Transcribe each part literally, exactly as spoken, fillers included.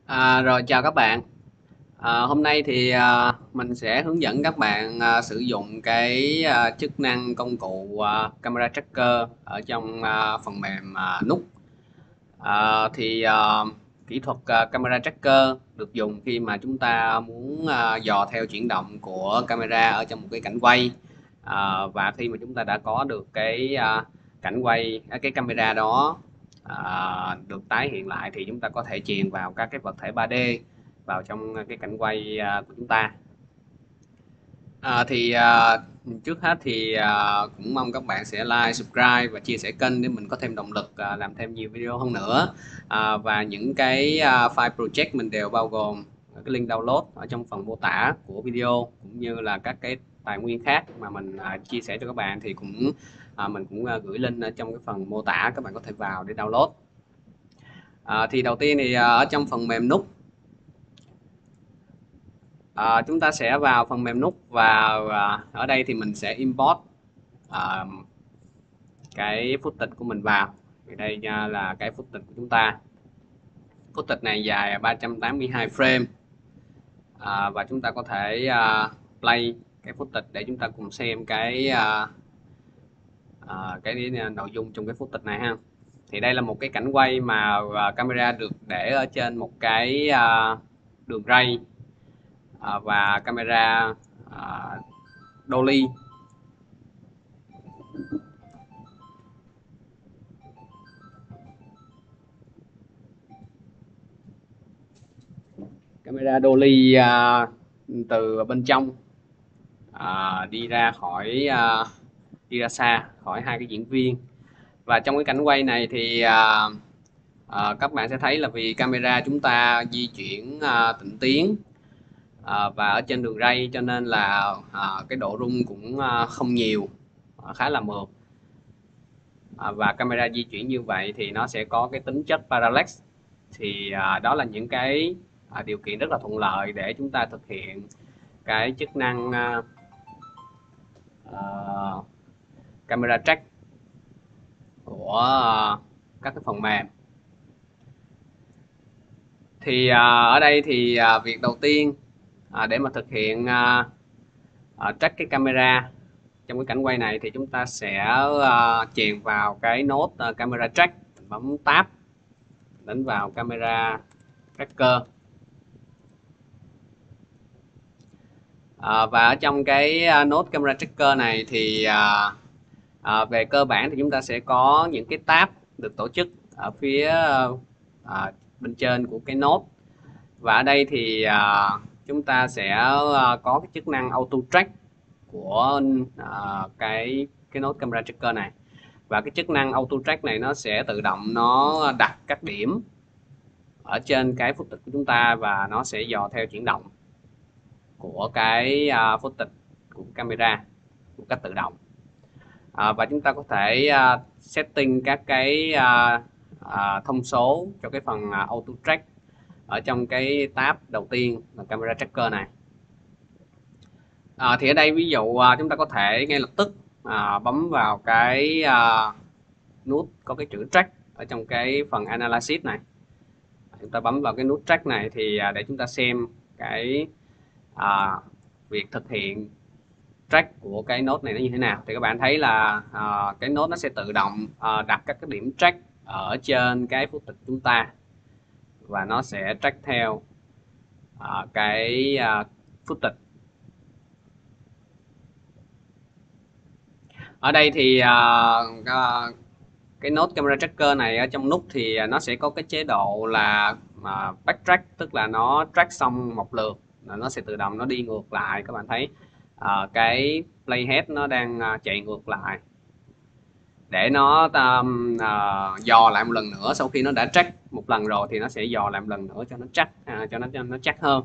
À, rồi chào các bạn. À, hôm nay thì à, mình sẽ hướng dẫn các bạn à, sử dụng cái à, chức năng công cụ à, camera tracker ở trong à, phần mềm à, nút. À, thì à, kỹ thuật à, camera tracker được dùng khi mà chúng ta muốn à, dò theo chuyển động của camera ở trong một cái cảnh quay. À, và khi mà chúng ta đã có được cái à, cảnh quay à, cái camera đó à, được tái hiện lại thì chúng ta có thể truyền vào các cái vật thể ba D vào trong cái cảnh quay à, của chúng ta. À, thì à, trước hết thì à, cũng mong các bạn sẽ like, subscribe và chia sẻ kênh để mình có thêm động lực à, làm thêm nhiều video hơn nữa. À, và những cái à, file project mình đều bao gồm cái link download ở trong phần mô tả của video, cũng như là các cái tài nguyên khác mà mình à, chia sẻ cho các bạn thì cũng à, mình cũng à, gửi link ở trong cái phần mô tả, các bạn có thể vào để download. À, thì đầu tiên thì à, ở trong phần mềm nút, À, chúng ta sẽ vào phần mềm nút và à, ở đây thì mình sẽ import à, cái footage của mình vào. Thì đây nha, là cái footage của chúng ta. Footage này dài ba trăm tám mươi hai frame, à, và chúng ta có thể à, play cái footage để chúng ta cùng xem cái à, à, cái nội dung trong cái footage này ha. Thì đây là một cái cảnh quay mà à, camera được để ở trên một cái à, đường ray, à, và camera à, dolly. Camera dolly à, từ bên trong à, đi ra khỏi à, đi ra xa khỏi hai cái diễn viên. Và trong cái cảnh quay này thì à, à, các bạn sẽ thấy là vì camera chúng ta di chuyển à, tịnh tiến à, và ở trên đường ray, cho nên là à, cái độ rung cũng à, không nhiều, à, khá là mượt. À, và camera di chuyển như vậy thì nó sẽ có cái tính chất parallax. Thì à, đó là những cái à, điều kiện rất là thuận lợi để chúng ta thực hiện cái chức năng à, à, camera track của à, các cái phần mềm. Thì à, ở đây thì à, việc đầu tiên à, để mà thực hiện à, à, track cái camera trong cái cảnh quay này thì chúng ta sẽ à, chèn vào cái nốt à, camera track, bấm tab đánh vào camera tracker. À, và ở trong cái à, nốt camera tracker này thì à, à, về cơ bản thì chúng ta sẽ có những cái tab được tổ chức ở phía à, bên trên của cái nốt. Và ở đây thì à, chúng ta sẽ à, có cái chức năng auto track của à, cái cái nốt camera tracker này. Và cái chức năng auto track này nó sẽ tự động nó đặt các điểm ở trên cái footage của chúng ta, và nó sẽ dò theo chuyển động của cái uh, footage của camera một cách tự động. À, và chúng ta có thể uh, setting các cái uh, uh, thông số cho cái phần uh, auto track ở trong cái tab đầu tiên là camera tracker này. À, thì ở đây ví dụ uh, chúng ta có thể ngay lập tức uh, bấm vào cái uh, nút có cái chữ track ở trong cái phần analysis này. Chúng ta bấm vào cái nút track này thì uh, để chúng ta xem cái à, việc thực hiện track của cái nốt này nó như thế nào. Thì các bạn thấy là à, cái nốt nó sẽ tự động à, đặt các cái điểm track ở trên cái footage chúng ta, và nó sẽ track theo à, cái à, footage. Ở đây thì à, à, cái nốt camera tracker này ở trong nút thì nó sẽ có cái chế độ là à, backtrack, tức là nó track xong một lượt nó sẽ tự động nó đi ngược lại. Các bạn thấy à, cái playhead nó đang à, chạy ngược lại để nó um, à, dò lại một lần nữa. Sau khi nó đã track một lần rồi thì nó sẽ dò lại một lần nữa cho nó chắc, à, cho nó cho nó chắc hơn.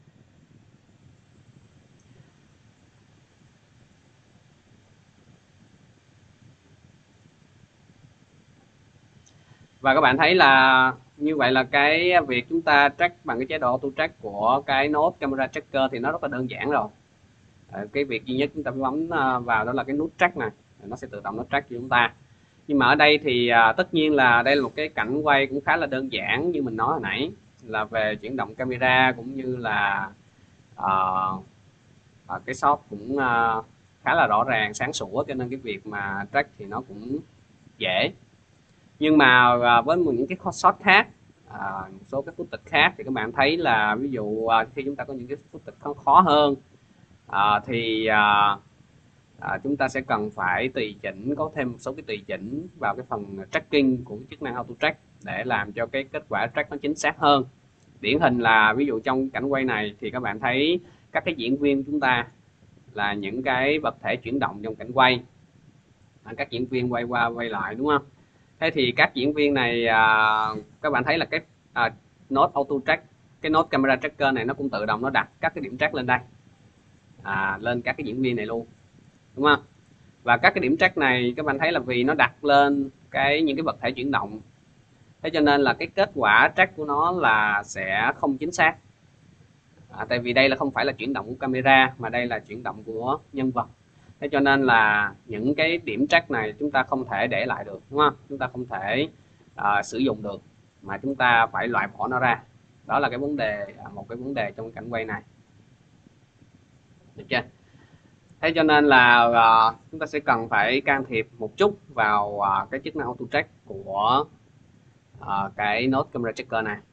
Và các bạn thấy là như vậy là cái việc chúng ta track bằng cái chế độ auto track của cái nốt camera tracker thì nó rất là đơn giản rồi. À, cái việc duy nhất chúng ta bấm vào đó là cái nút track này, nó sẽ tự động nó track cho chúng ta. Nhưng mà ở đây thì à, tất nhiên là đây là một cái cảnh quay cũng khá là đơn giản như mình nói hồi nãy. là về chuyển động camera cũng như là uh, cái shot cũng uh, khá là rõ ràng sáng sủa, cho nên cái việc mà track thì nó cũng dễ. Nhưng mà uh, với những cái shot khác, uh, một số cái footage khác thì các bạn thấy là ví dụ uh, khi chúng ta có những cái footage khó, khó hơn uh, thì uh, À, chúng ta sẽ cần phải tùy chỉnh, có thêm một số cái tùy chỉnh vào cái phần tracking của chức năng auto track để làm cho cái kết quả track nó chính xác hơn. Điển hình là ví dụ trong cảnh quay này thì các bạn thấy các cái diễn viên chúng ta là những cái vật thể chuyển động trong cảnh quay, à, các diễn viên quay qua quay lại đúng không? Thế thì các diễn viên này à, các bạn thấy là cái à, node auto track, cái node camera tracker này nó cũng tự động nó đặt các cái điểm track lên đây, à, lên các cái diễn viên này luôn, đúng không? Và các cái điểm track này các bạn thấy là vì nó đặt lên cái những cái vật thể chuyển động, thế cho nên là cái kết quả track của nó là sẽ không chính xác, à, tại vì đây là không phải là chuyển động của camera mà đây là chuyển động của nhân vật. Thế cho nên là những cái điểm track này chúng ta không thể để lại được, đúng không? Chúng ta không thể uh, sử dụng được mà chúng ta phải loại bỏ nó ra. Đó là cái vấn đề, một cái vấn đề trong cảnh quay này, được chưa? Thế cho nên là uh, chúng ta sẽ cần phải can thiệp một chút vào uh, cái chức năng auto track của uh, cái node camera checker này.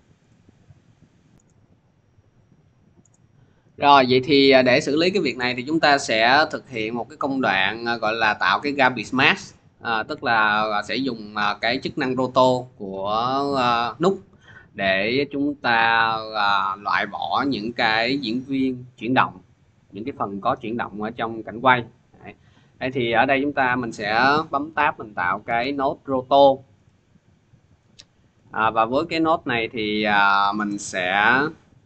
Rồi vậy thì để xử lý cái việc này thì chúng ta sẽ thực hiện một cái công đoạn gọi là tạo cái garbage mask, à, tức là sẽ dùng cái chức năng roto của uh, nút để chúng ta uh, loại bỏ những cái diễn viên chuyển động, những cái phần có chuyển động ở trong cảnh quay. Đấy. Đấy thì ở đây chúng ta mình sẽ bấm tab mình tạo cái node roto, à, và với cái node này thì uh, mình sẽ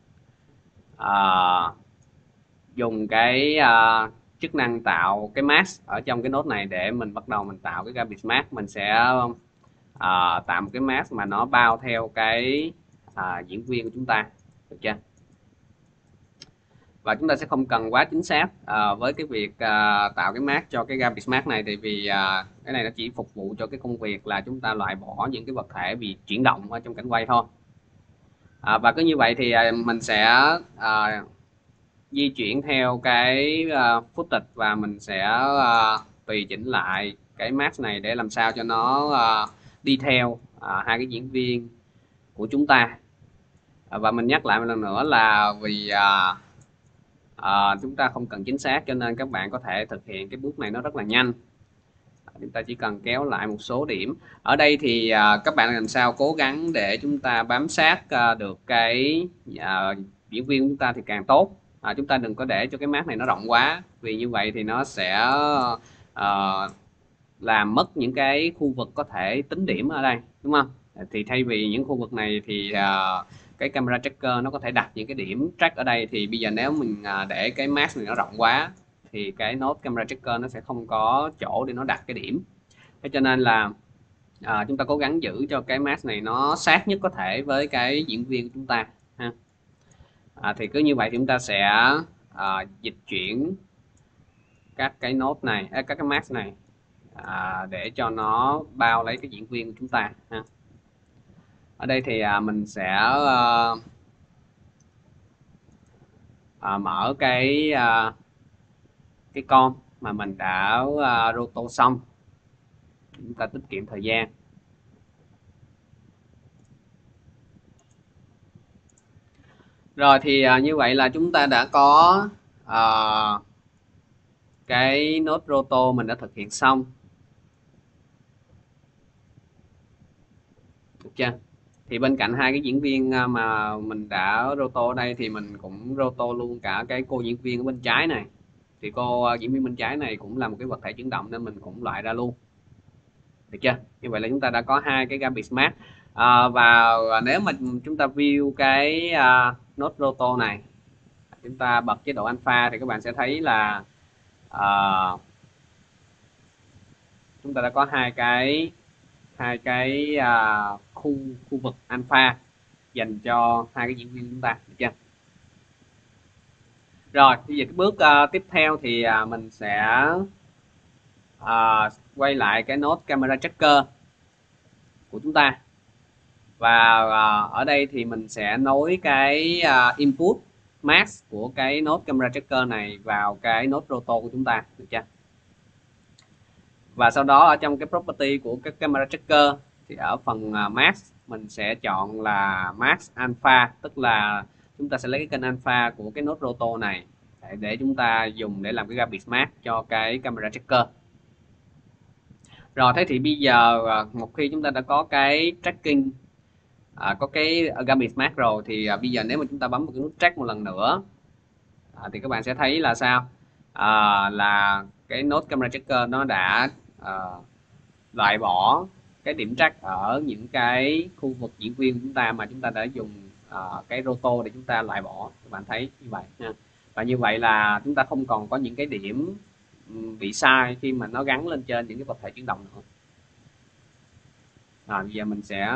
uh, dùng cái uh, chức năng tạo cái mask ở trong cái node này để mình bắt đầu mình tạo cái garbage mask. Mình sẽ uh, tạo một cái mask mà nó bao theo cái uh, diễn viên của chúng ta, được chưa? Và chúng ta sẽ không cần quá chính xác uh, với cái việc uh, tạo cái mask cho cái garbage mask này, tại vì uh, cái này nó chỉ phục vụ cho cái công việc là chúng ta loại bỏ những cái vật thể bị chuyển động ở trong cảnh quay thôi. Uh, và cứ như vậy thì uh, mình sẽ uh, di chuyển theo cái uh, footage và mình sẽ uh, tùy chỉnh lại cái mask này để làm sao cho nó uh, đi theo uh, hai cái diễn viên của chúng ta. Uh, và mình nhắc lại một lần nữa là vì uh, uh, chúng ta không cần chính xác cho nên các bạn có thể thực hiện cái bước này nó rất là nhanh. Chúng ta chỉ cần kéo lại một số điểm ở đây thì uh, các bạn làm sao cố gắng để chúng ta bám sát uh, được cái uh, diễn viên của chúng ta thì càng tốt. À, chúng ta đừng có để cho cái mask này nó rộng quá, vì như vậy thì nó sẽ uh, làm mất những cái khu vực có thể tính điểm ở đây, đúng không? Thì thay vì những khu vực này thì uh, cái camera tracker nó có thể đặt những cái điểm track ở đây, thì bây giờ nếu mình uh, để cái mask này nó rộng quá thì cái node camera tracker nó sẽ không có chỗ để nó đặt cái điểm. Thế cho nên là à, chúng ta cố gắng giữ cho cái mask này nó sát nhất có thể với cái diễn viên của chúng ta ha. À, thì cứ như vậy thì chúng ta sẽ à, dịch chuyển các cái node này, à, các cái mask này à, để cho nó bao lấy cái diễn viên của chúng ta ha. Ở đây thì à, mình sẽ à, à, mở cái à, cái con mà mình đã uh, roto xong, chúng ta tiết kiệm thời gian. Rồi thì uh, như vậy là chúng ta đã có uh, cái nốt roto mình đã thực hiện xong, được chưa? Thì bên cạnh hai cái diễn viên mà mình đã roto ở đây thì mình cũng roto luôn cả cái cô diễn viên ở bên trái này. Thì cô diễn viên bên trái này cũng là một cái vật thể chuyển động nên mình cũng loại ra luôn, được chưa? Như vậy là chúng ta đã có hai cái garbage mask. À, và nếu mà chúng ta view cái uh, node roto này, chúng ta bật chế độ alpha thì các bạn sẽ thấy là uh, chúng ta đã có hai cái hai cái uh, khu khu vực alpha dành cho hai cái diễn viên chúng ta, được chưa? Rồi bây giờ cái bước uh, tiếp theo thì uh, mình sẽ uh, quay lại cái node camera tracker của chúng ta Và uh, ở đây thì mình sẽ nối cái uh, input mask của cái node camera tracker này vào cái node roto của chúng ta, được chưa? Và sau đó ở trong cái property của cái camera tracker thì ở phần uh, mask mình sẽ chọn là mask alpha, tức là chúng ta sẽ lấy cái kênh alpha của cái node roto này để, để chúng ta dùng để làm cái garbage mask cho cái camera tracker. Rồi thế thì bây giờ một khi chúng ta đã có cái tracking, à, có cái garbage mask rồi thì à, bây giờ nếu mà chúng ta bấm vào cái nút track một lần nữa à, thì các bạn sẽ thấy là sao, à, là cái node camera tracker nó đã à, loại bỏ cái điểm track ở những cái khu vực diễn viên của chúng ta mà chúng ta đã dùng à, cái roto để chúng ta loại bỏ. Các bạn thấy như vậy nha. Và như vậy là chúng ta không còn có những cái điểm bị sai khi mà nó gắn lên trên những cái vật thể chuyển động nữa. À, bây giờ mình sẽ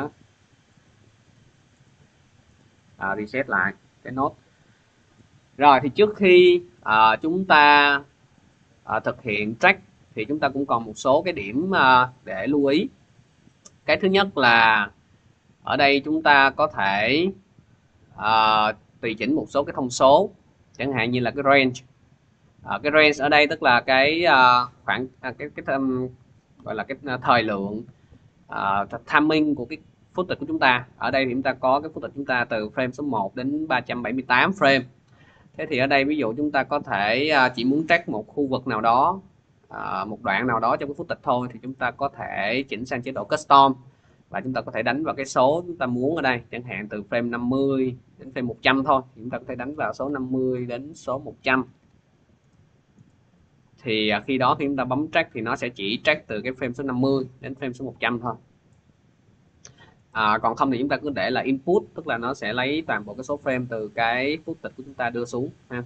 à, reset lại cái node. Rồi thì trước khi à, chúng ta à, thực hiện track thì chúng ta cũng còn một số cái điểm à, để lưu ý. Cái thứ nhất là ở đây chúng ta có thể à, tùy chỉnh một số cái thông số, chẳng hạn như là cái range. À, cái range ở đây tức là cái uh, khoảng à, cái cái um, gọi là cái uh, thời lượng uh, timing của cái footage của chúng ta. Ở đây thì chúng ta có cái footage chúng ta từ frame số một đến ba trăm bảy mươi tám frame. Thế thì ở đây ví dụ chúng ta có thể uh, chỉ muốn track một khu vực nào đó, uh, một đoạn nào đó trong cái footage thôi, thì chúng ta có thể chỉnh sang chế độ custom và chúng ta có thể đánh vào cái số chúng ta muốn ở đây, chẳng hạn từ frame năm mươi đến frame một trăm thôi, thì chúng ta có thể đánh vào số năm mươi đến số một trăm. Thì khi đó khi chúng ta bấm track thì nó sẽ chỉ track từ cái frame số năm mươi đến frame số một trăm thôi. À, còn không thì chúng ta cứ để là input, tức là nó sẽ lấy toàn bộ cái số frame từ cái footage của chúng ta đưa xuống ha.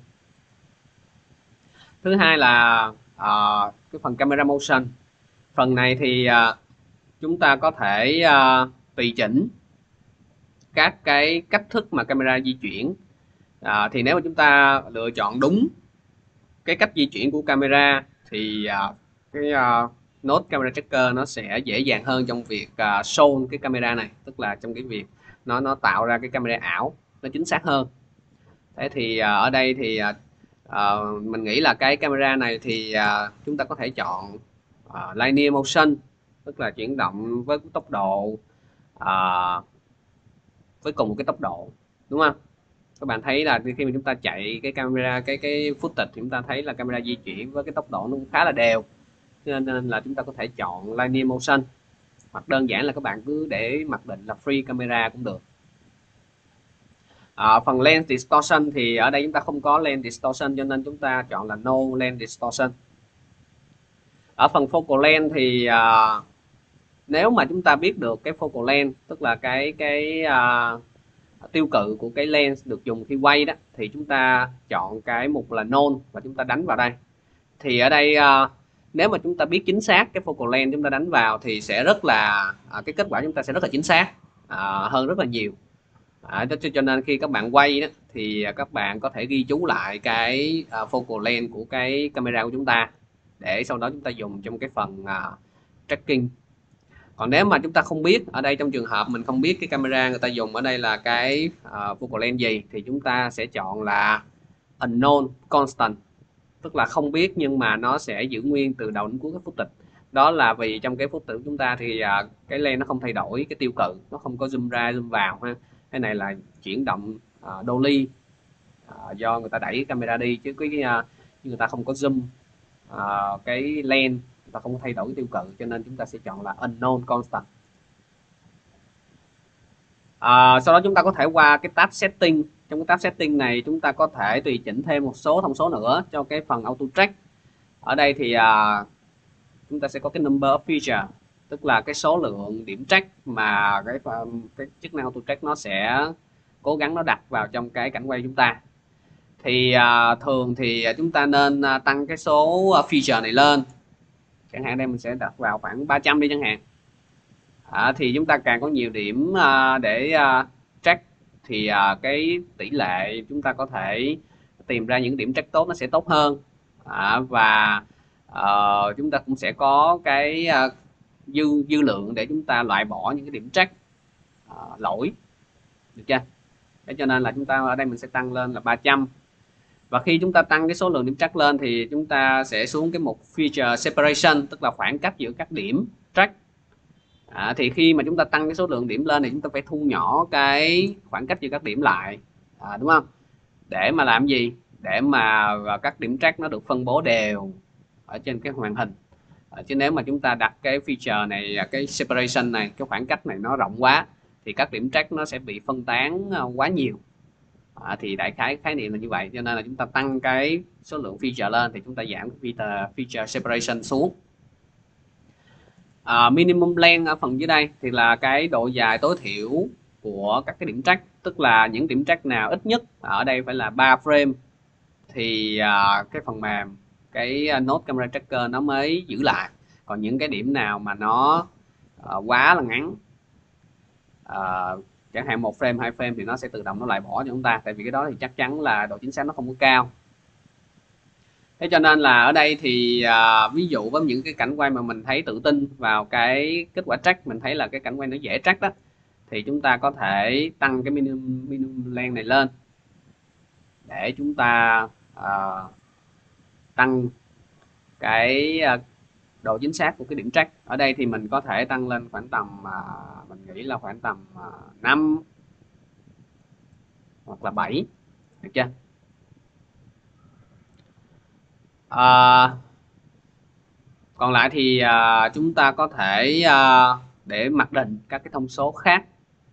Thứ hai là à, cái phần camera motion. Phần này thì à, chúng ta có thể à, tùy chỉnh các cái cách thức mà camera di chuyển. À, thì nếu mà chúng ta lựa chọn đúng cái cách di chuyển của camera thì uh, cái uh, node camera tracker nó sẽ dễ dàng hơn trong việc uh, show cái camera này, tức là trong cái việc nó nó tạo ra cái camera ảo nó chính xác hơn. Thế thì uh, ở đây thì uh, uh, mình nghĩ là cái camera này thì uh, chúng ta có thể chọn uh, linear motion, tức là chuyển động với tốc độ uh, với cùng một cái tốc độ, đúng không? Các bạn thấy là khi mà chúng ta chạy cái camera cái cái footage thì chúng ta thấy là camera di chuyển với cái tốc độ nó cũng khá là đều, nên, nên là chúng ta có thể chọn linear motion, hoặc đơn giản là các bạn cứ để mặc định là free camera cũng được. À, phần lens distortion thì ở đây chúng ta không có lens distortion cho nên chúng ta chọn là no lens distortion. Ở phần focal length thì à, nếu mà chúng ta biết được cái focal length, tức là cái cái à, tiêu cự của cái lens được dùng khi quay đó, thì chúng ta chọn cái mục là none và chúng ta đánh vào đây. Thì ở đây uh, nếu mà chúng ta biết chính xác cái focal length chúng ta đánh vào thì sẽ rất là uh, cái kết quả chúng ta sẽ rất là chính xác uh, hơn rất là nhiều. Uh, cho, cho nên khi các bạn quay đó thì các bạn có thể ghi chú lại cái uh, focal length của cái camera của chúng ta để sau đó chúng ta dùng trong cái phần uh, tracking. Còn nếu mà chúng ta không biết, ở đây trong trường hợp mình không biết cái camera người ta dùng ở đây là cái uh, focal length gì, thì chúng ta sẽ chọn là unknown constant, tức là không biết nhưng mà nó sẽ giữ nguyên từ đầu đến cuối cái footage. Đó là vì trong cái footage của chúng ta thì uh, cái lens nó không thay đổi cái tiêu cự, nó không có zoom ra zoom vào ha. Cái này là chuyển động uh, dolly uh, do người ta đẩy camera đi, chứ cái uh, người ta không có zoom uh, cái lens, ta không có thay đổi cái tiêu cự, cho nên chúng ta sẽ chọn là unknown constant. À, sau đó chúng ta có thể qua cái tab setting. Trong cái tab setting này chúng ta có thể tùy chỉnh thêm một số thông số nữa cho cái phần auto track. Ở đây thì à, chúng ta sẽ có cái number of feature, tức là cái số lượng điểm track mà cái cái chức năng auto track nó sẽ cố gắng nó đặt vào trong cái cảnh quay chúng ta. Thì à, thường thì chúng ta nên à, tăng cái số feature này lên, chẳng hạn đây mình sẽ đặt vào khoảng ba trăm đi chẳng hạn. À, thì chúng ta càng có nhiều điểm à, để à, track thì à, cái tỷ lệ chúng ta có thể tìm ra những điểm track tốt nó sẽ tốt hơn. À, và à, chúng ta cũng sẽ có cái à, dư dư lượng để chúng ta loại bỏ những cái điểm track uh, lỗi, được chưa? Thế cho nên là chúng ta ở đây mình sẽ tăng lên là ba trăm. Và khi chúng ta tăng cái số lượng điểm track lên thì chúng ta sẽ xuống cái mục feature separation, tức là khoảng cách giữa các điểm track. À, thì khi mà chúng ta tăng cái số lượng điểm lên thì chúng ta phải thu nhỏ cái khoảng cách giữa các điểm lại, à, đúng không? Để mà làm gì? Để mà các điểm track nó được phân bố đều ở trên cái màn hình. À, chứ nếu mà chúng ta đặt cái feature này, cái separation này, cái khoảng cách này nó rộng quá thì các điểm track nó sẽ bị phân tán quá nhiều. À, thì đại khái khái niệm là như vậy, cho nên là chúng ta tăng cái số lượng feature lên thì chúng ta giảm cái feature separation xuống. À, minimum length ở phần dưới đây thì là cái độ dài tối thiểu của các cái điểm track, tức là những điểm track nào ít nhất ở đây phải là ba frame thì à, cái phần mềm cái Node Camera Tracker nó mới giữ lại. Còn những cái điểm nào mà nó à, quá là ngắn, à, chẳng hạn một frame, hai frame thì nó sẽ tự động nó loại bỏ cho chúng ta, tại vì cái đó thì chắc chắn là độ chính xác nó không có cao. Thế cho nên là ở đây thì à, ví dụ với những cái cảnh quay mà mình thấy tự tin vào cái kết quả track, mình thấy là cái cảnh quay nó dễ track đó, thì chúng ta có thể tăng cái minimum, minimum length này lên để chúng ta à, tăng cái à, độ chính xác của cái điểm track. Ở đây thì mình có thể tăng lên khoảng tầm à, mình nghĩ là khoảng tầm à, năm hoặc là bảy, được chưa? À, còn lại thì à, chúng ta có thể à, để mặc định các cái thông số khác.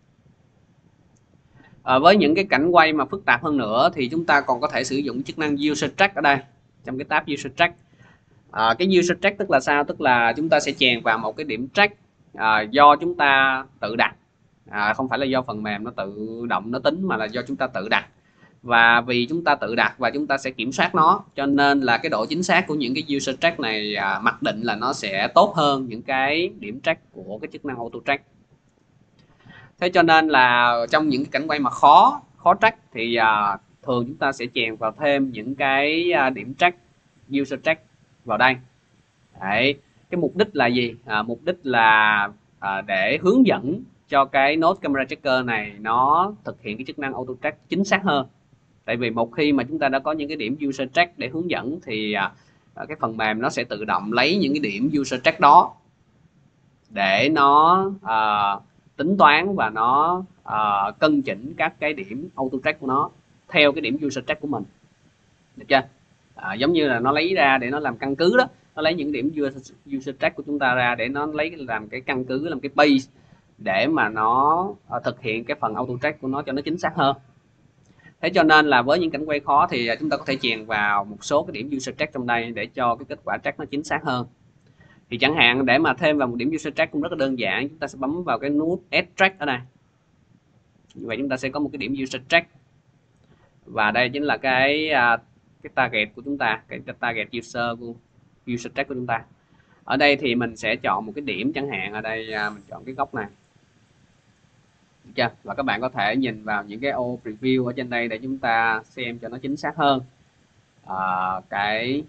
À, với những cái cảnh quay mà phức tạp hơn nữa thì chúng ta còn có thể sử dụng chức năng user track ở đây, trong cái tab user track. À, cái user track tức là sao? Tức là chúng ta sẽ chèn vào một cái điểm track à, do chúng ta tự đặt, à, không phải là do phần mềm nó tự động nó tính, mà là do chúng ta tự đặt. Và vì chúng ta tự đặt và chúng ta sẽ kiểm soát nó, cho nên là cái độ chính xác của những cái user track này à, mặc định là nó sẽ tốt hơn những cái điểm track của cái chức năng auto track. Thế cho nên là trong những cái cảnh quay mà khó khó track thì à, thường chúng ta sẽ chèn vào thêm những cái à, điểm track, user track vào đây. Đấy. Cái mục đích là gì? À, mục đích là à, để hướng dẫn cho cái Node Camera Tracker này nó thực hiện cái chức năng auto track chính xác hơn. Tại vì một khi mà chúng ta đã có những cái điểm user track để hướng dẫn thì à, cái phần mềm nó sẽ tự động lấy những cái điểm user track đó để nó à, tính toán và nó à, cân chỉnh các cái điểm auto track của nó theo cái điểm user track của mình, được chưa? À, giống như là nó lấy ra để nó làm căn cứ đó, nó lấy những điểm user, user track của chúng ta ra để nó lấy làm cái căn cứ, làm cái base để mà nó à, thực hiện cái phần auto track của nó cho nó chính xác hơn. Thế cho nên là với những cảnh quay khó thì chúng ta có thể chèn vào một số cái điểm user track trong đây để cho cái kết quả track nó chính xác hơn. Thì chẳng hạn để mà thêm vào một điểm user track cũng rất là đơn giản, chúng ta sẽ bấm vào cái nút Add Track ở đây. Như vậy chúng ta sẽ có một cái điểm user track. Và đây chính là cái cái target của chúng ta, cái target user của user track của chúng ta. Ở đây thì mình sẽ chọn một cái điểm, chẳng hạn ở đây mình chọn cái góc này. Được chưa? Và các bạn có thể nhìn vào những cái ô preview ở trên đây để chúng ta xem cho nó chính xác hơn à, cái,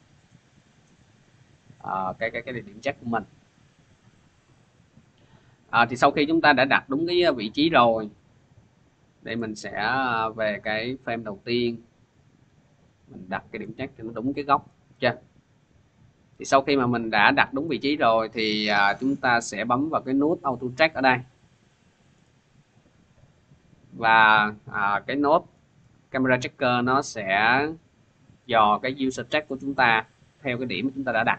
à, cái cái cái điểm check của mình. À, thì sau khi chúng ta đã đặt đúng cái vị trí rồi, đây mình sẽ về cái frame đầu tiên, mình đặt cái điểm check cho nó đúng cái góc, chưa? Thì sau khi mà mình đã đặt đúng vị trí rồi thì à, chúng ta sẽ bấm vào cái nút auto track ở đây. Và à, cái node camera tracker nó sẽ dò cái user track của chúng ta theo cái điểm chúng ta đã đặt.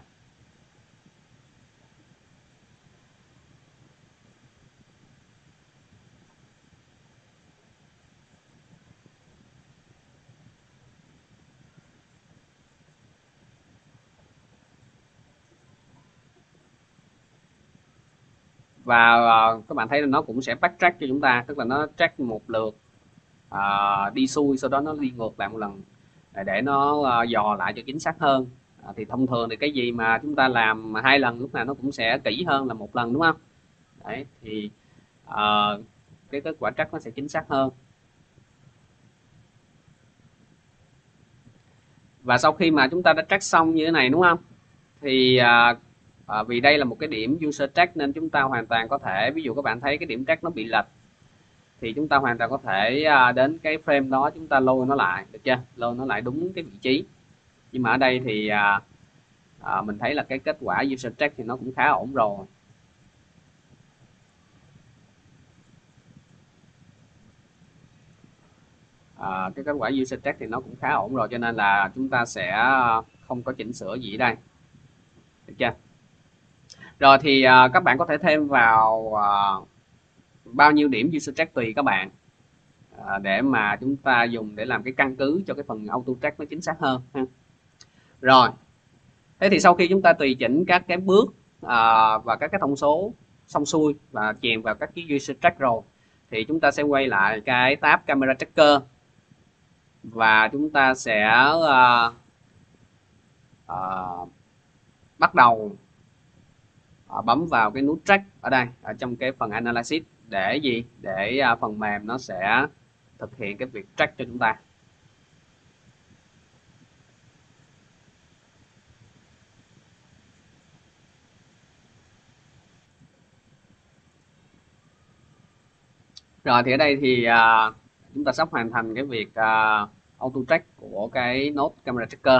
Và uh, các bạn thấy là nó cũng sẽ backtrack cho chúng ta, tức là nó track một lượt uh, đi xuôi, sau đó nó đi ngược lại một lần để nó uh, dò lại cho chính xác hơn. Uh, thì thông thường thì cái gì mà chúng ta làm hai lần lúc nào nó cũng sẽ kỹ hơn là một lần, đúng không? Đấy, thì uh, cái kết quả track nó sẽ chính xác hơn. Và sau khi mà chúng ta đã track xong như thế này, đúng không? Thì uh, À, vì đây là một cái điểm user track nên chúng ta hoàn toàn có thể, ví dụ các bạn thấy cái điểm track nó bị lệch thì chúng ta hoàn toàn có thể à, đến cái frame đó chúng ta lôi nó lại, được chưa, lôi nó lại đúng cái vị trí. Nhưng mà ở đây thì à, à, mình thấy là cái kết quả user check thì nó cũng khá ổn rồi. À, cái kết quả user check thì nó cũng khá ổn rồi, cho nên là chúng ta sẽ không có chỉnh sửa gì ở đây, được chưa. Rồi thì à, các bạn có thể thêm vào à, bao nhiêu điểm user check tùy các bạn, à, để mà chúng ta dùng để làm cái căn cứ cho cái phần auto check nó chính xác hơn ha. Rồi, thế thì sau khi chúng ta tùy chỉnh các cái bước à, và các cái thông số xong xuôi và chèn vào các cái user check rồi, thì chúng ta sẽ quay lại cái tab camera tracker và chúng ta sẽ uh, uh, bắt đầu uh, bấm vào cái nút track ở đây, ở trong cái phần analysis, để gì, để uh, phần mềm nó sẽ thực hiện cái việc track cho chúng ta. Rồi thì ở đây thì uh, chúng ta sắp hoàn thành cái việc uh, auto track của cái node camera tracker.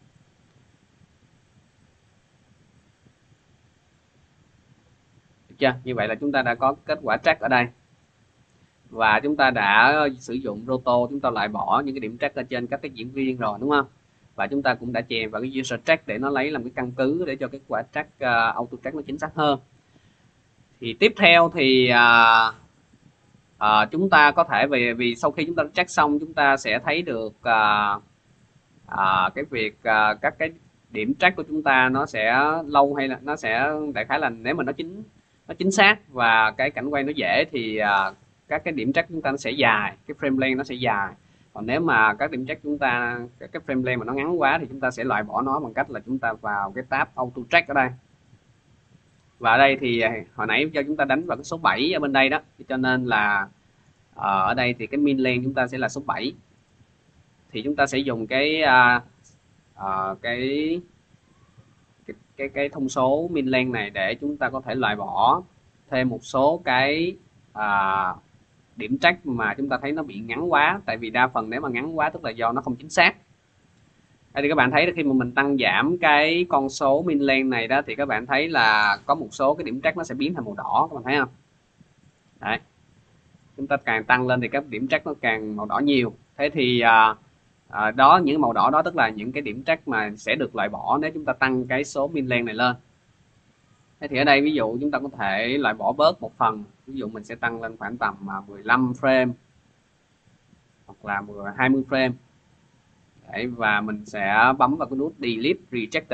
Được chưa? Như vậy là chúng ta đã có kết quả track ở đây. Và chúng ta đã sử dụng roto, chúng ta loại bỏ những cái điểm track ở trên các cái diễn viên rồi, đúng không? Và chúng ta cũng đã chèn vào cái user track để nó lấy làm cái căn cứ để cho kết quả track uh, auto track nó chính xác hơn. Thì tiếp theo thì uh, uh, chúng ta có thể vì vì sau khi chúng ta track xong, chúng ta sẽ thấy được uh, uh, cái việc uh, các cái điểm track của chúng ta nó sẽ lâu hay là nó sẽ đại khái là nếu mà nó chính nó chính xác và cái cảnh quay nó dễ thì uh, các cái điểm track chúng ta nó sẽ dài, cái frame length nó sẽ dài. Còn nếu mà các điểm track chúng ta cái frame length mà nó ngắn quá thì chúng ta sẽ loại bỏ nó bằng cách là chúng ta vào cái tab auto track ở đây. Và ở đây thì hồi nãy cho chúng ta đánh vào cái số bảy ở bên đây đó, cho nên là ở đây thì cái min length chúng ta sẽ là số bảy. Thì chúng ta sẽ dùng cái uh, uh, cái, cái cái cái thông số min length này để chúng ta có thể loại bỏ thêm một số cái uh, điểm track mà chúng ta thấy nó bị ngắn quá. Tại vì đa phần nếu mà ngắn quá tức là do nó không chính xác. Đây thì các bạn thấy khi mà mình tăng giảm cái con số min length này đó, thì các bạn thấy là có một số cái điểm track nó sẽ biến thành màu đỏ, các bạn thấy không? Đấy, chúng ta càng tăng lên thì các điểm track nó càng màu đỏ nhiều. Thế thì à, à, đó, những màu đỏ đó tức là những cái điểm track mà sẽ được loại bỏ nếu chúng ta tăng cái số min length này lên. Thế thì ở đây ví dụ chúng ta có thể loại bỏ bớt một phần, ví dụ mình sẽ tăng lên khoảng tầm mười lăm frame hoặc là hai mươi frame. Đấy, và mình sẽ bấm vào cái nút delete rejected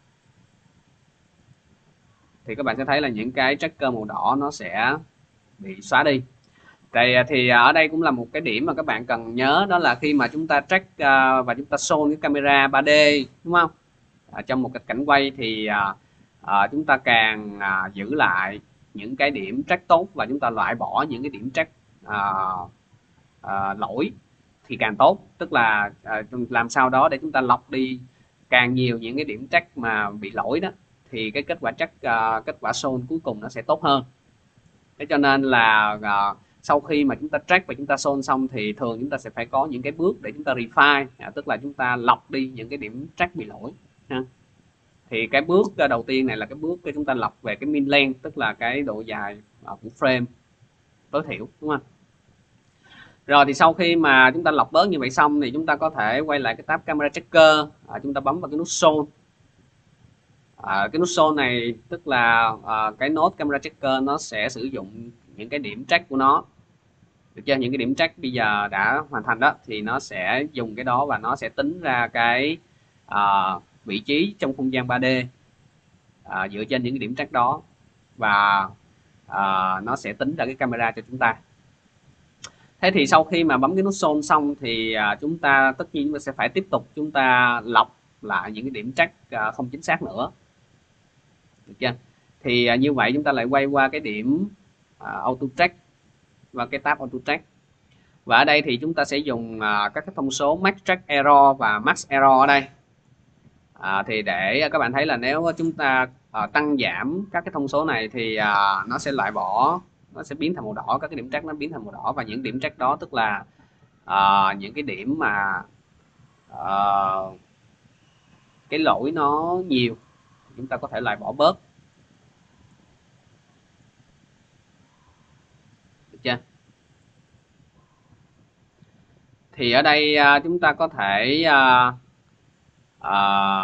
thì các bạn sẽ thấy là những cái tracker màu đỏ nó sẽ bị xóa đi. Đây thì ở đây cũng là một cái điểm mà các bạn cần nhớ, đó là khi mà chúng ta track uh, và chúng ta show cái camera ba D, đúng không? À, trong một cái cảnh quay thì uh, uh, chúng ta càng uh, giữ lại những cái điểm track tốt và chúng ta loại bỏ những cái điểm track uh, uh, lỗi thì càng tốt. Tức là uh, làm sao đó để chúng ta lọc đi càng nhiều những cái điểm track mà bị lỗi đó, thì cái kết quả track uh, kết quả show cuối cùng nó sẽ tốt hơn. Thế cho nên là uh, sau khi mà chúng ta track và chúng ta show xong thì thường chúng ta sẽ phải có những cái bước để chúng ta refine, à, tức là chúng ta lọc đi những cái điểm track bị lỗi ha. Thì cái bước đầu tiên này là cái bước để chúng ta lọc về cái min length, tức là cái độ dài uh, của frame tối thiểu, đúng không? Rồi thì sau khi mà chúng ta lọc bớt như vậy xong thì chúng ta có thể quay lại cái tab camera tracker, à, chúng ta bấm vào cái nút show. À, cái nút show này tức là à, cái node camera tracker nó sẽ sử dụng những cái điểm track của nó, được chưa? Những cái điểm track bây giờ đã hoàn thành đó thì nó sẽ dùng cái đó và nó sẽ tính ra cái à, vị trí trong không gian ba D à, dựa trên những cái điểm track đó, và à, nó sẽ tính ra cái camera cho chúng ta. Thế thì sau khi mà bấm cái nút show xong thì à, chúng ta tất nhiên chúng ta sẽ phải tiếp tục chúng ta lọc lại những cái điểm track à, không chính xác nữa, được chưa? Thì à, như vậy chúng ta lại quay qua cái điểm à, auto track và cái tab auto track, và ở đây thì chúng ta sẽ dùng à, các cái thông số max track error và max error ở đây. À, thì để các bạn thấy là nếu chúng ta à, tăng giảm các cái thông số này thì à, nó sẽ loại bỏ nó sẽ biến thành màu đỏ, các cái điểm track nó biến thành màu đỏ, và những điểm track đó tức là à, những cái điểm mà à, cái lỗi nó nhiều, chúng ta có thể loại bỏ bớt, được chưa? Thì ở đây à, chúng ta có thể à, à,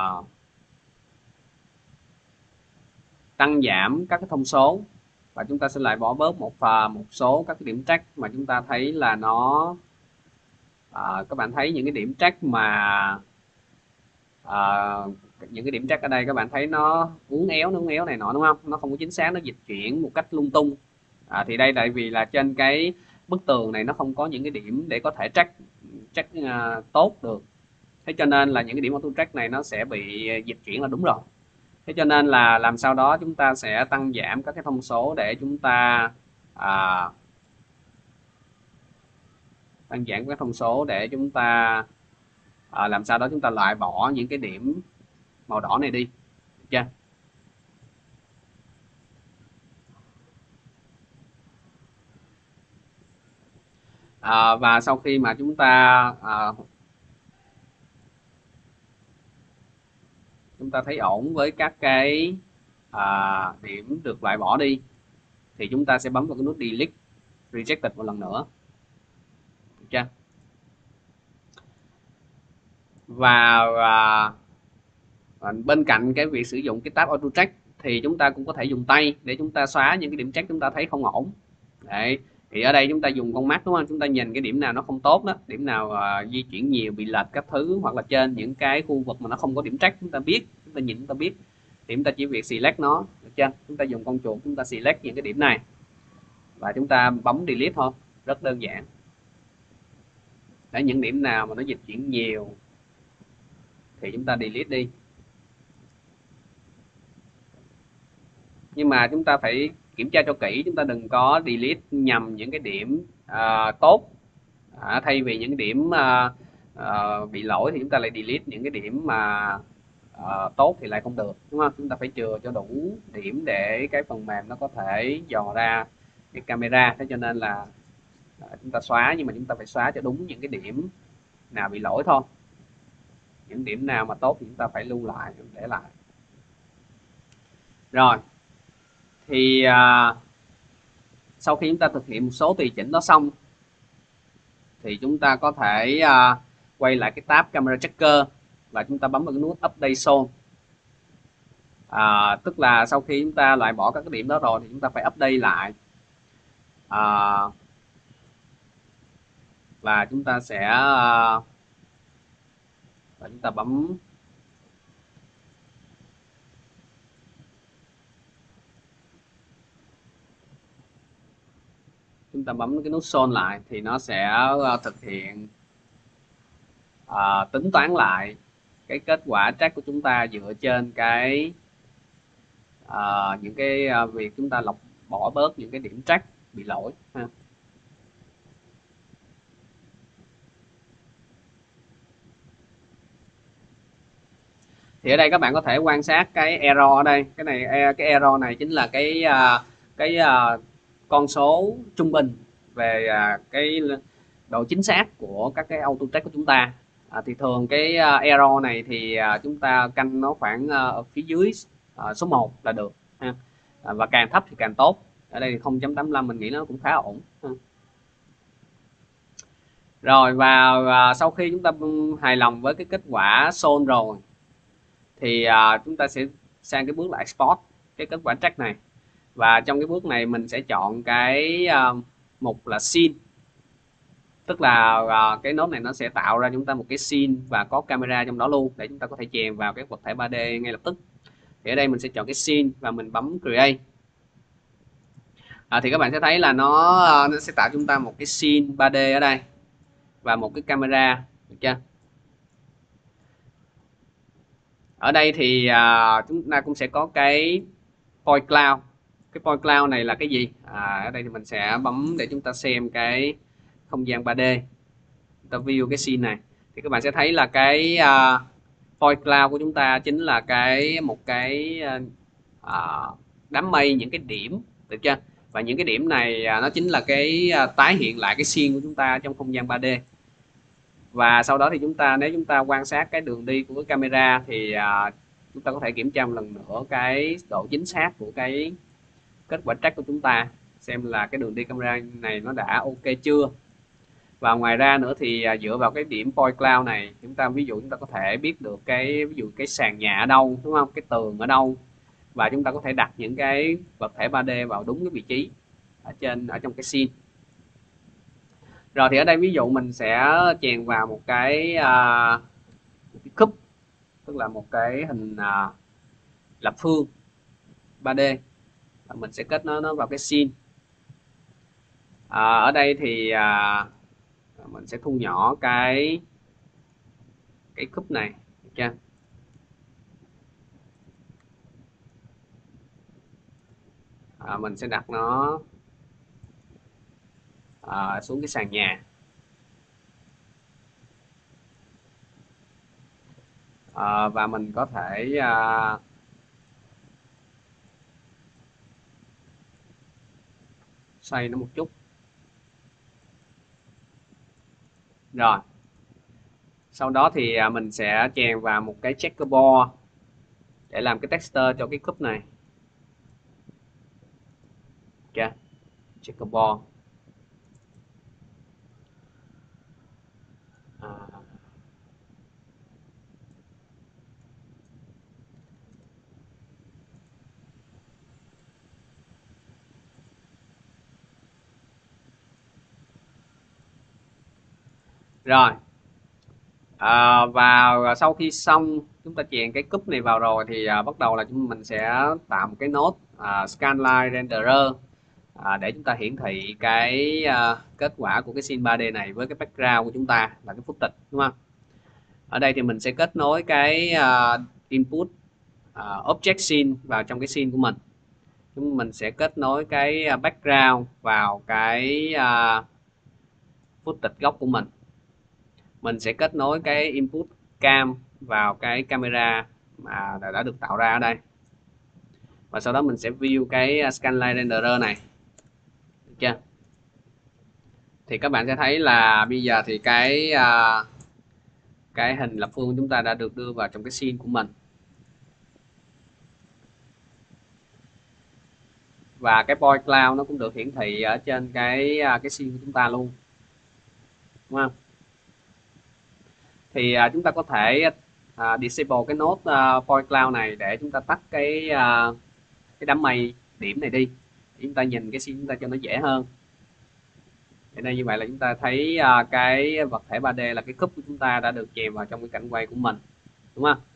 tăng giảm các cái thông số, và chúng ta sẽ loại bỏ bớt một và một số các cái điểm track mà chúng ta thấy là nó à, các bạn thấy những cái điểm track mà à, những cái điểm track ở đây các bạn thấy nó uốn éo nó uốn éo này nọ, đúng không? Nó không có chính xác, nó dịch chuyển một cách lung tung. À, thì đây tại vì là trên cái bức tường này nó không có những cái điểm để có thể track track uh, tốt được, thế cho nên là những cái điểm auto track này nó sẽ bị dịch chuyển là đúng rồi. Thế cho nên là làm sao đó chúng ta sẽ tăng giảm các cái thông số để chúng ta à, tăng giảm các thông số để chúng ta à, làm sao đó chúng ta loại bỏ những cái điểm màu đỏ này đi, được chưa? À, và sau khi mà chúng ta à, chúng ta thấy ổn với các cái à, điểm được loại bỏ đi, thì chúng ta sẽ bấm vào cái nút delete rejected một lần nữa, được chưa? Và, và, và bên cạnh cái việc sử dụng cái tab auto track thì chúng ta cũng có thể dùng tay để chúng ta xóa những cái điểm track chúng ta thấy không ổn. Đấy, thì ở đây chúng ta dùng con mắt, đúng không? Chúng ta nhìn cái điểm nào nó không tốt đó, điểm nào uh, di chuyển nhiều, bị lệch các thứ, hoặc là trên những cái khu vực mà nó không có điểm track chúng ta biết, chúng ta nhìn chúng ta biết, thì chúng ta chỉ việc select nó, được chưa? Chúng ta dùng con chuột chúng ta select những cái điểm này và chúng ta bấm delete thôi, rất đơn giản. Để những điểm nào mà nó dịch chuyển nhiều thì chúng ta delete đi. Nhưng mà chúng ta phải kiểm tra cho kỹ, chúng ta đừng có delete nhầm những cái điểm à, tốt, à, thay vì những điểm à, à, bị lỗi thì chúng ta lại delete những cái điểm mà à, tốt thì lại không được, đúng không? Chúng ta phải chừa cho đủ điểm để cái phần mềm nó có thể dò ra cái camera. Thế cho nên là à, chúng ta xóa, nhưng mà chúng ta phải xóa cho đúng những cái điểm nào bị lỗi thôi, những điểm nào mà tốt thì chúng ta phải lưu lại, để lại. Rồi thì à, sau khi chúng ta thực hiện một số tùy chỉnh đó xong thì chúng ta có thể à, quay lại cái tab camera checker và chúng ta bấm vào cái nút update zone. À, tức là sau khi chúng ta loại bỏ các cái điểm đó rồi thì chúng ta phải update lại, à, và chúng ta sẽ à, và chúng ta bấm chúng ta bấm cái nút zone lại thì nó sẽ thực hiện à, tính toán lại cái kết quả track của chúng ta dựa trên cái à, những cái à, việc chúng ta lọc bỏ bớt những cái điểm track bị lỗi ha. Thì ở đây các bạn có thể quan sát cái error ở đây, cái này cái error này chính là cái cái con số trung bình về cái độ chính xác của các cái auto track của chúng ta. À, thì thường cái error này thì chúng ta canh nó khoảng ở phía dưới số một là được ha. À, và càng thấp thì càng tốt. Ở đây không chấm tám mươi lăm mình nghĩ nó cũng khá ổn ha. Rồi và, và sau khi chúng ta hài lòng với cái kết quả shown rồi thì à, chúng ta sẽ sang cái bước là export cái kết quả track này, và trong cái bước này mình sẽ chọn cái à, mục là scene, tức là à, cái nốt này nó sẽ tạo ra chúng ta một cái scene và có camera trong đó luôn để chúng ta có thể chèn vào cái vật thể ba D ngay lập tức. Thì ở đây mình sẽ chọn cái scene và mình bấm create. À, thì các bạn sẽ thấy là nó nó sẽ tạo chúng ta một cái scene ba D ở đây và một cái camera, được chưa? Ở đây thì à, chúng ta cũng sẽ có cái point cloud. Cái point cloud này là cái gì? À, ở đây thì mình sẽ bấm để chúng ta xem cái không gian ba D, chúng ta view cái scene này thì các bạn sẽ thấy là cái à, point cloud của chúng ta chính là cái một cái à, đám mây, những cái điểm, được chưa? Và những cái điểm này nó chính là cái tái hiện lại cái scene của chúng ta trong không gian ba D. Và sau đó thì chúng ta nếu chúng ta quan sát cái đường đi của cái camera thì chúng ta có thể kiểm tra một lần nữa cái độ chính xác của cái kết quả track của chúng ta, xem là cái đường đi camera này nó đã ok chưa. Và ngoài ra nữa thì dựa vào cái điểm point cloud này, chúng ta ví dụ chúng ta có thể biết được cái ví dụ cái sàn nhà ở đâu, đúng không, cái tường ở đâu, và chúng ta có thể đặt những cái vật thể ba D vào đúng cái vị trí ở trên ở trong cái scene. Rồi thì ở đây ví dụ mình sẽ chèn vào một cái, uh, một cái cube, tức là một cái hình uh, lập phương ba D, và mình sẽ kết nối nó vào cái scene. À, ở đây thì à, mình sẽ thu nhỏ cái cái cube này, được chưa? À, mình sẽ đặt nó à, xuống cái sàn nhà. À, và mình có thể à, xoay nó một chút. Rồi sau đó thì à, mình sẽ chèn vào một cái checkerboard để làm cái texture cho cái cube này. Ok, checkerboard. À, rồi à, và sau khi xong chúng ta chèn cái cube này vào rồi thì à, bắt đầu là chúng mình sẽ tạo một cái node à, scanline renderer à, để chúng ta hiển thị cái à, kết quả của cái scene ba D này với cái background của chúng ta là cái footage, đúng không? Ở đây thì mình sẽ kết nối cái à, input à, object scene vào trong cái scene của mình. Chúng mình sẽ kết nối cái background vào cái uh, footage gốc của mình. Mình sẽ kết nối cái input cam vào cái camera mà đã được tạo ra ở đây. Và sau đó mình sẽ view cái scanline renderer này. Được chưa? Thì các bạn sẽ thấy là bây giờ thì cái uh, cái hình lập phương của chúng ta đã được đưa vào trong cái scene của mình. Và cái point cloud nó cũng được hiển thị ở trên cái cái scene của chúng ta luôn, đúng không? Thì uh, chúng ta có thể uh, disable cái node uh, point cloud này để chúng ta tắt cái uh, cái đám mây điểm này đi, để chúng ta nhìn cái scene chúng ta cho nó dễ hơn. Ở đây như vậy là chúng ta thấy uh, cái vật thể ba D là cái cube của chúng ta đã được chèn vào trong cái cảnh quay của mình, đúng không?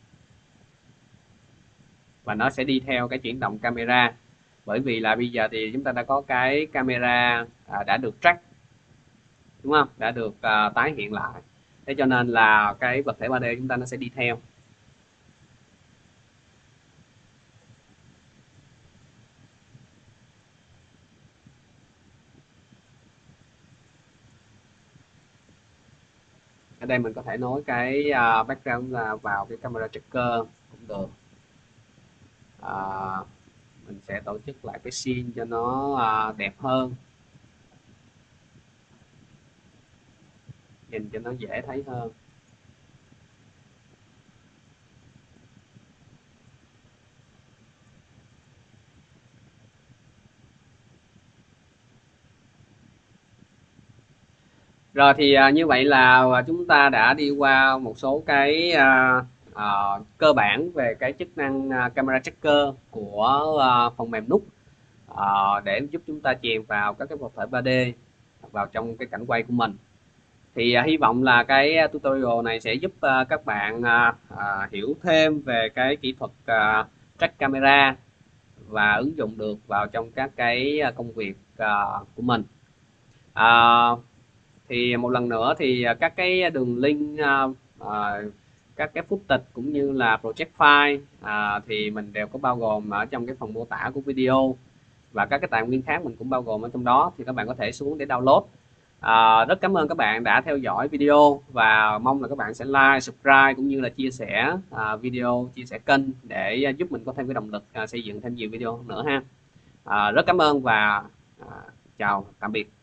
Và nó sẽ đi theo cái chuyển động camera, bởi vì là bây giờ thì chúng ta đã có cái camera uh, đã được track, đúng không, đã được uh, tái hiện lại. Thế cho nên là cái vật thể ba D chúng ta nó sẽ đi theo. Ở đây mình có thể nối cái uh, background là vào cái camera tracker cũng được. Uh, mình sẽ tổ chức lại cái scene cho nó uh, đẹp hơn, nhìn cho nó dễ thấy hơn. Rồi thì à, như vậy là chúng ta đã đi qua một số cái à, à, cơ bản về cái chức năng à, camera tracker của à, phần mềm nút à, để giúp chúng ta chèn vào các cái vật thể ba D vào trong cái cảnh quay của mình. Thì à, hy vọng là cái tutorial này sẽ giúp à, các bạn à, à, hiểu thêm về cái kỹ thuật à, track camera và ứng dụng được vào trong các cái công việc à, của mình. À, thì một lần nữa thì các cái đường link uh, uh, các cái footage cũng như là project file uh, thì mình đều có bao gồm ở trong cái phần mô tả của video, và các cái tài nguyên khác mình cũng bao gồm ở trong đó, thì các bạn có thể xuống để download. Uh, rất cảm ơn các bạn đã theo dõi video, và mong là các bạn sẽ like, subscribe cũng như là chia sẻ uh, video, chia sẻ kênh để giúp mình có thêm cái động lực uh, xây dựng thêm nhiều video nữa ha. À, rất cảm ơn và à, chào tạm biệt.